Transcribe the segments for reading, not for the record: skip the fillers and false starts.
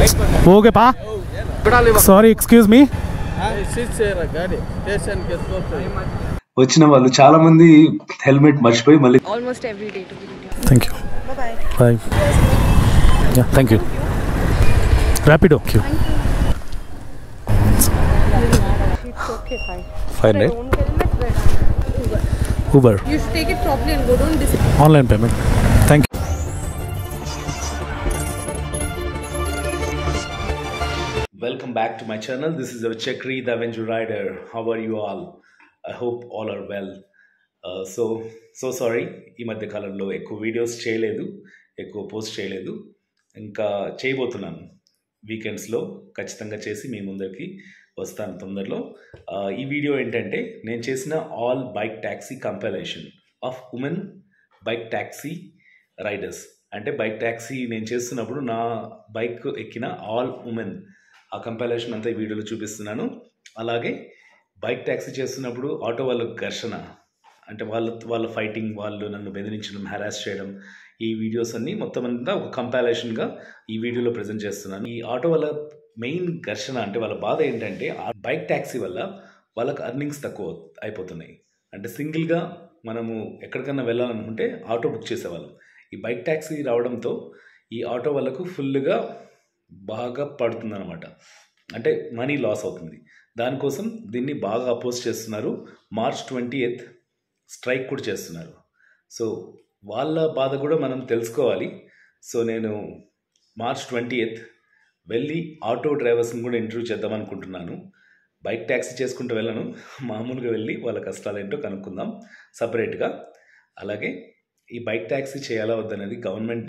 Okay, pa. Sorry, excuse me. వచ్చిన వాళ్ళు చాలా మంది హెల్మెట్ మర్చిపోయి మళ్ళీ Almost every day to be with you. Thank you. Bye-bye. Bye. Yeah, thank you. Rapido. Thank you. It's okay, fine. Fine, right? Own helmet, but Uber. Uber. You should take it properly and go down this. Online payment. Thank you. Welcome back to my channel. This is Chakri, the Avenger Rider. How are you all? I hope all are well. So sorry. ఈ మధ్య కాలంలో ఎక్కువ videos చేయలేదు, ఎక్కువ post చేయలేదు. ఇంకా చేయబోతున్నాను. వీకెండ్స్లో ఖచ్చితంగా చేసి మీ ముందరికి వస్తాను తొందరలో. ఈ వీడియో ఏంటంటే నేను చేసిన all bike taxi compilation of women bike taxi riders. అంటే బైక్ ట్యాక్సీ నేను చేస్తున్నప్పుడు నా బైక్ ఎక్కిన ఆల్ ఉమెన్ ఆ కంపైలేషన్ అంతా ఈ వీడియోలో చూపిస్తున్నాను. అలాగే బైక్ ట్యాక్సీ చేస్తున్నప్పుడు ఆటో వాళ్ళ ఘర్షణ, అంటే వాళ్ళ ఫైటింగ్, వాళ్ళు నన్ను బెదిరించడం, హెరాస్ చేయడం, ఈ వీడియోస్ అన్నీ మొత్తం అంతా ఒక కంపైలేషన్గా ఈ వీడియోలో ప్రజెంట్ చేస్తున్నాను. ఈ ఆటో వాళ్ళ మెయిన్ ఘర్షణ అంటే వాళ్ళ బాధ ఏంటంటే ఆ బైక్ ట్యాక్సీ వల్ల వాళ్ళకి అర్నింగ్స్ తక్కువ అయిపోతున్నాయి. అంటే సింగిల్గా మనము ఎక్కడికన్నా వెళ్ళాలనుకుంటే ఆటో బుక్ చేసేవాళ్ళం. ఈ బైక్ ట్యాక్సీ రావడంతో ఈ ఆటో వాళ్ళకు ఫుల్గా బాగా పడుతుందన్నమాట. అంటే మనీ లాస్ అవుతుంది. దానికోసం దీన్ని బాగా అపోజ్ చేస్తున్నారు. March 20th స్ట్రైక్ కూడా చేస్తున్నారు. సో వాళ్ళ బాధ కూడా మనం తెలుసుకోవాలి. సో నేను March 20th వెళ్ళి ఆటో డ్రైవర్స్ని కూడా ఇంటర్వ్యూ చేద్దాం అనుకుంటున్నాను. బైక్ ట్యాక్సీ చేసుకుంటూ వెళ్ళను, మామూలుగా వెళ్ళి వాళ్ళ కష్టాలు ఏంటో కనుక్కుందాం సపరేట్గా. అలాగే ఈ బైక్ ట్యాక్సీ చేయాలా వద్దనేది గవర్నమెంట్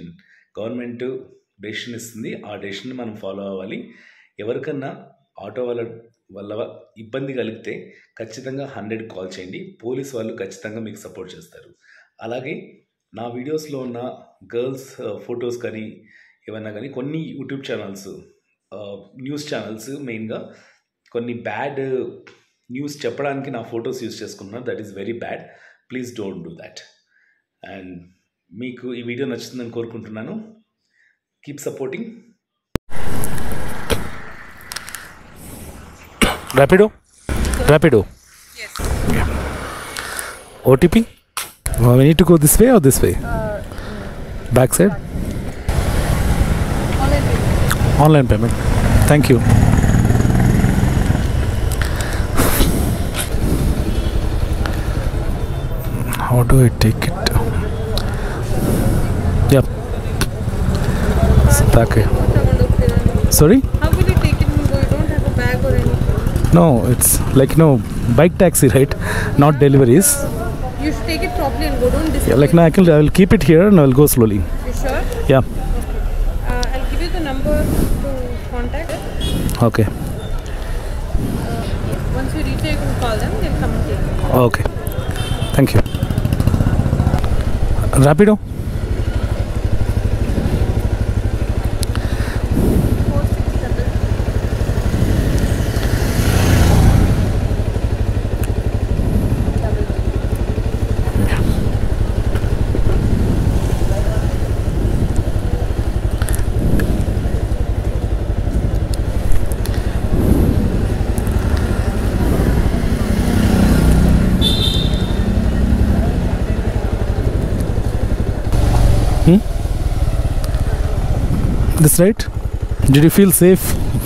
డెసిషన్ ఇస్తుంది. ఆ డెసిషన్ని మనం ఫాలో అవ్వాలి. ఎవరికన్నా ఆటో వల్ల ఇబ్బంది కలిగితే ఖచ్చితంగా 100 కాల్ చేయండి. పోలీస్ వాళ్ళు ఖచ్చితంగా మీకు సపోర్ట్ చేస్తారు. అలాగే నా వీడియోస్లో ఉన్న గర్ల్స్ ఫొటోస్ కానీ ఏమన్నా కానీ కొన్ని యూట్యూబ్ ఛానల్స్, న్యూస్ ఛానల్స్ మెయిన్గా కొన్ని బ్యాడ్ న్యూస్ చెప్పడానికి నా ఫొటోస్ యూజ్ చేసుకుంటున్నారు. That is very bad. Please don't do that. And మీకు ఈ వీడియో నచ్చుతుందని కోరుకుంటున్నాను. Keep supporting. Rapido? Yes. Yeah. OTP? We need to go this way or this way? Back side? Online payment. Online payment. Thank you. How do I take it? Yep. It's back here. Sorry? How will you take it and go? You don't have a bag or anything. No, it's like bike taxi, right? Not deliveries. You should take it properly and go down this. Yeah, like now I will keep it here and I will go slowly. You sure? Yeah. I'll give you the number to contact. Okay. Once you reach there, you can call them. They'll come and take it. Okay. Thank you. Rapido? This right? Did you feel safe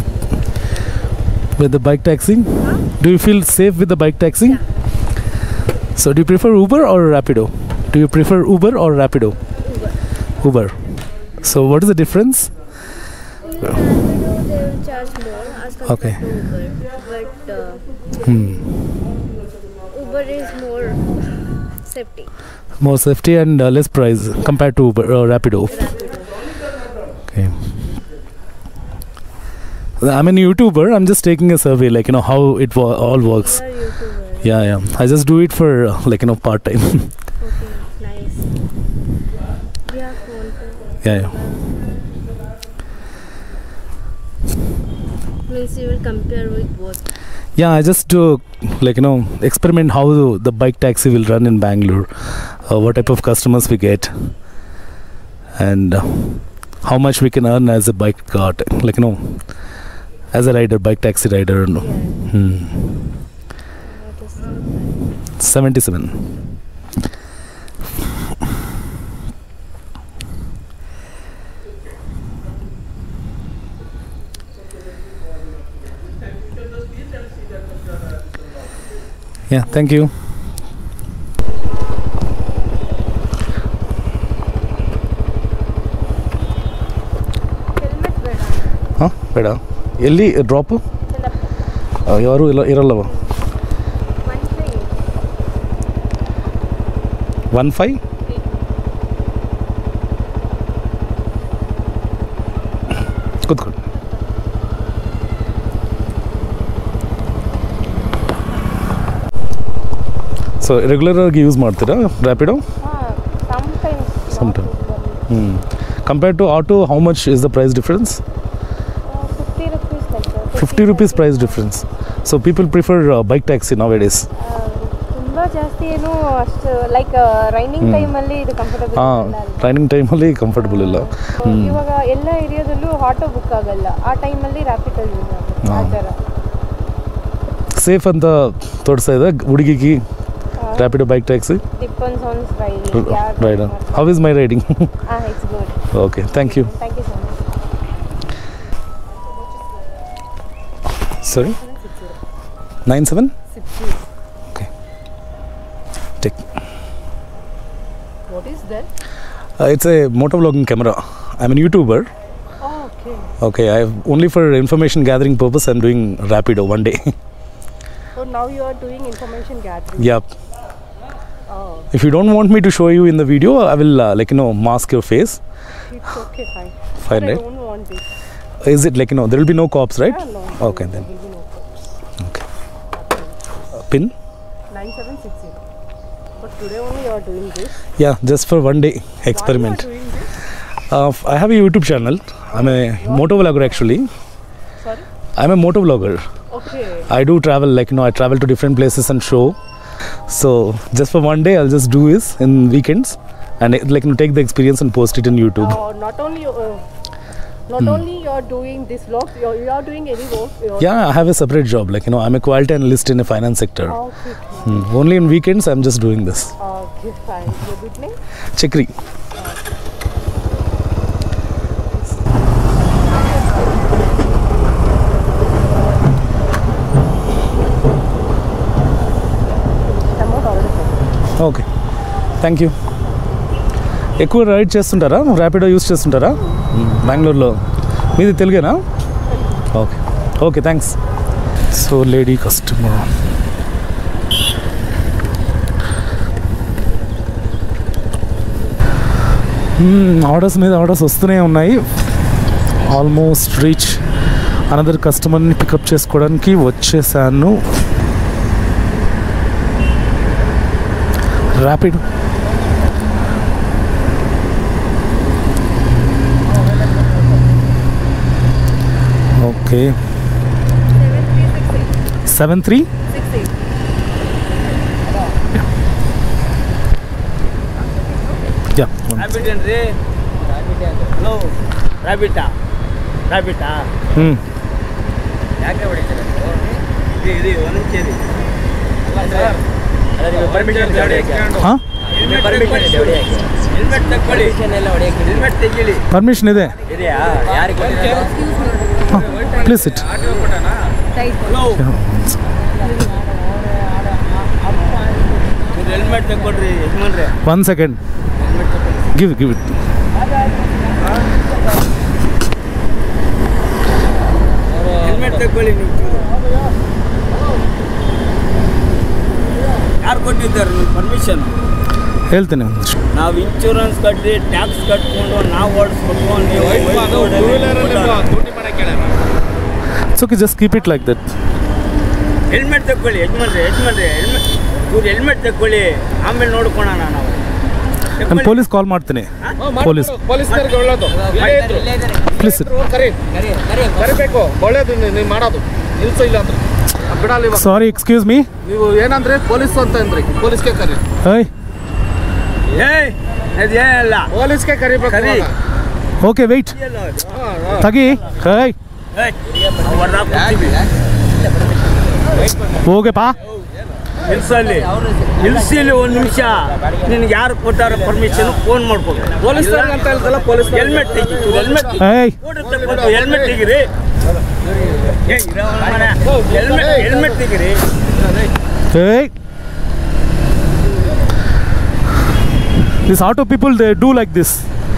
with the bike taxiing? Huh? Do you feel safe with the bike taxiing? Yeah. So do you prefer Uber or Rapido? Do you prefer Uber or Rapido? Uber. So what is the difference? Rapido, they will charge more as compared Okay. to Uber, but Uber is more safety. More safety and less price compared to Uber or Rapido. Okay. I'm a YouTuber. I'm just taking a survey, like how it all works. You are YouTuber. Yeah. I just do it for part time. Okay, nice. Yeah, phone pay. Yeah. Means you will compare with both. Yeah, I just do experiment how the bike taxi will run in Bangalore, what type of customers we get, and how much we can earn as a bike cart, like as a rider, bike taxi rider. No. 77. Yeah, thank you. ಹಾಂ ಬೇಡ ಎಲ್ಲಿ drop ಯಾರು ಇರಲ್ಲವ 15 ಕೂತ್ಕೊಳ್ಳಿ. So regular ಆಗಿ use ಮಾಡ್ತೀರಾ Rapido? Sometimes. Compared to auto, how much is the price difference? 50 rupees like that. 50 rupees price difference. So people prefer bike taxi nowadays. ತುಂಬಾ ಜಾಸ್ತಿ ಏನು ಅಷ್ಟು ಲೈಕ್ ರೈನಿಂಗ್ ಟೈಮಲ್ಲಿ ಇದು ಕಂಫರ್ಟಬಲ್ ರೈನಿಂಗ್ ಟೈಮಲ್ಲಿ ಕಂಫರ್ಟಬಲ್ ಇಲ್ಲ. ಇವಾಗ ಎಲ್ಲ ಏರಿಯಾದಲ್ಲೂ ಆಟೋ ಬುಕ್ ಆಗಲ್ಲ, ಆ ಟೈಮಲ್ಲಿ ರ್ಯಾಪಿಡೋ ಯೂಸ್ ಆಗುತ್ತೆ. ಆ ಥರ ಸೇಫ್ ಅಂತ ತೋರಿಸ್ತಾ ಇದೆ ಹುಡುಗಿಗೆ Rapido bike taxi. Depends on rider. How is my riding? It's good. Okay, thank you. Thank you so much. Sorry? 9760. Okay. Take. What is that? It's a motovlogging camera. I'm a YouTuber. Oh, okay. Okay, only for information gathering purpose I'm doing Rapido one day. So now you are doing information gathering. Yep. Oh, If you don't want me to show you in the video, I will mask your face. it's okay, fine. Fine, But right? I don't want this. Is it there will be no cops, right? Yeah, no. Okay, then. There will be no problems. Okay. Pin? 9760. But today only you are doing this. Yeah, just for one day experiment. Why you are doing this? I have a YouTube channel. I'm a motovlogger actually. Sorry? I'm a motovlogger. Okay. I do travel, I travel to different places and show. So just for one day, I'll just do this in weekends and take the experience and post it in YouTube. Not only you are doing this vlog, you are doing any work. Yeah, I have a separate job. I'm a quality analyst in a finance sector. Okay. Only in weekends, I'm just doing this. Okay, fine. Your good name? Chakri. Okay, thank you. ఎక్కువ ride చేస్తుంటారా, Rapido use చేస్తుంటారా బెంగళూరులో? మీది తెలుగేనా? Okay okay, thanks. So lady customer. Orders మీద orders వస్తూనే ఉన్నాయి. Almost reach. Another కస్టమర్ని పికప్ చేసుకోవడానికి వచ్చేసాను. Rapid okay. 7368. Yeah. ಹಲೋ ರಾಬಿಟಾ ಯಾಕೆ ಹೊಡಿತಾರೆ ಇದು ಒಂದು ಕೇಳಿ ಪರ್ಮಿಷನ್ ಹೆಲ್ಮೆಟ್ ತಗೊಳ್ಳಿ, ಹೆಲ್ಮೆಟ್ ತೆಗೀಳಿ. ಪರ್ಮಿಷನ್ ಇದೆ, ಇದೆಯಾ? ಯಾರಿಗೆ ಪ್ಲೀಸ್ ಇಟ್. ಹಲೋ, ಹೆಲ್ಮೆಟ್ ತಗೊಳ್ರಿ ಯಜಮಾನ್ರೆ. 1 second. Give it. ಹೆಲ್ಮೆಟ್ ತಗೊಳ್ಳಿ. ನೀವು ಯಾರು ಕೊಟ್ಟಿದ್ದಾರೆ ನೀವು ಪರ್ಮಿಷನ್? ಹೇಳ್ತೇನೆ. ನಾವು ಇನ್ಶೂರೆನ್ಸ್ ಕಟ್ಟಿ ಟ್ಯಾಕ್ಸ್ ಕಟ್ಕೊಂಡು ನಾವು ಓಡಿಸ್ಬೇಕು. ನೀವು it's okay, just keep it like that. Helmet ತಗೊಳ್ಳಿ ಯಜಮಾನ್ರೆ, ಹೆಲ್ಮೆಟ್ ತಗೊಳ್ಳಿ, ಆಮೇಲೆ ನೋಡ್ಕೊಳೋಣ ನಾವು. ನಾನು ಪೊಲೀಸ್ ಕಾಲ್ ಮಾಡ್ತೀನಿ. ಪೊಲೀಸ್ನವ್ರಿಗೆ ಒಳ್ಳೇದು ಪ್ಲೀಸ್ ಕರಿಬೇಕು, ಒಳ್ಳೇದು ನೀವು ಮಾಡೋದು ನಿಲ್ಸೋ ಇಲ್ಲ ಅಂದ್ರೆ ಬಿಡಲ್ಲ. Sorry, excuse me. ನೀವು ಏನಂದ್ರೆ ಪೊಲೀಸ್ ಅಂತ ಅಂದ್ರಿ, ಪೊಲೀಸ್ಗೆ ಕರಿ. ಏಯ್ ಅದೇನಲ್ಲ, ಪೊಲೀಸ್ಗೆ ಕರಿಬೇಕು. Okay, wait. Thagi. Hey. Okay, pa. ನಿಲ್ಸಿಲಿ ಒಂದು ನಿಮಿಷ ನಿನ್ಗೆ ಯಾರು ಕೊಟ್ಟಾರ ಪರ್ಮಿಷನ್ ಫೋನ್ ಮಾಡ್ಬೇಕು ಪೊಲೀಸ್ ಅಂತ ಹೇಳ್ತಲ್ಲ ಪೊಲೀಸ್ ಹೆಲ್ಮೆಟ್ ತೆಗಿ ಹೆಲ್ಮೆಟ್ ತೆಗಿರಿ ಹೆಲ್ಮೆಟ್ ತೆಗಿರಿ Hey. These auto people, they do like this.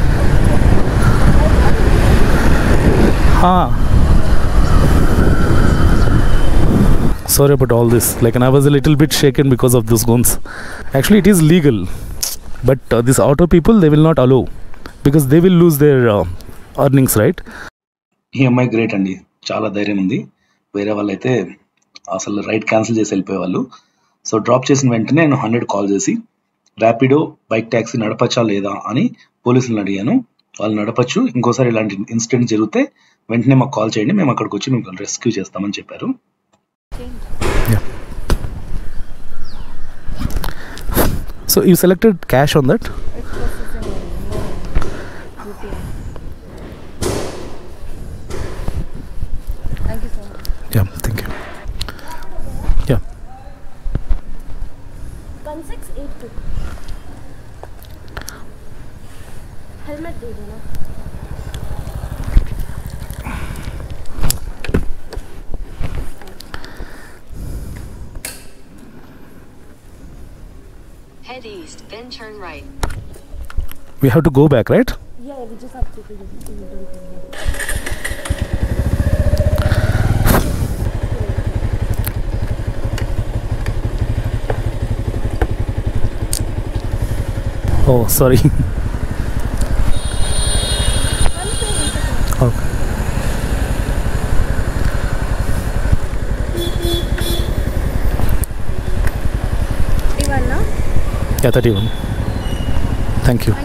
Sorry about all this. Like, and I was a little bit shaken because of those guns. Actually, it is legal, but these auto people, they will not allow because they will lose their earnings, right? ఈ అమ్మాయి great అండి, చాలా ధైర్యం ఉంది. వేరే వాళ్ళు అయితే అసలు రైడ్ క్యాన్సిల్ చేసి వెళ్ళిపోయేవాళ్ళు. సో డ్రాప్ చేసిన వెంటనే నేను 100 కాల్ చేసి ర్యాపిడో బైక్ ట్యాక్సీ నడపచ్చా లేదా అని పోలీసులను అడిగాను. వాళ్ళు నడపచ్చు, ఇంకోసారి ఇలాంటి ఇన్సిడెంట్ జరిగితే వెంటనే మాకు కాల్ చేయండి, మేము అక్కడికి వచ్చి మిమ్మల్ని రెస్క్యూ చేస్తామని చెప్పారు. So you selected cash on that? Thank you so much. Yeah, thank you. Yeah. 1682 helmet दे देना. Head east, then turn right. We have to go back, right? Yeah, we just have to do this. Oh, sorry. Okay. Yeah, 31. Thank you.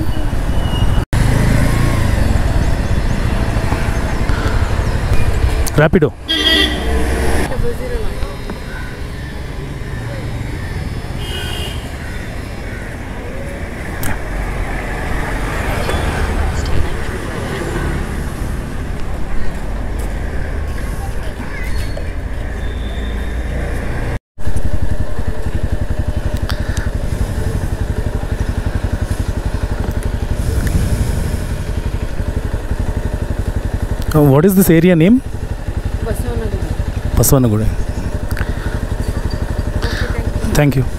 Rapido. What is this area name? Baswanagudi. Thank you.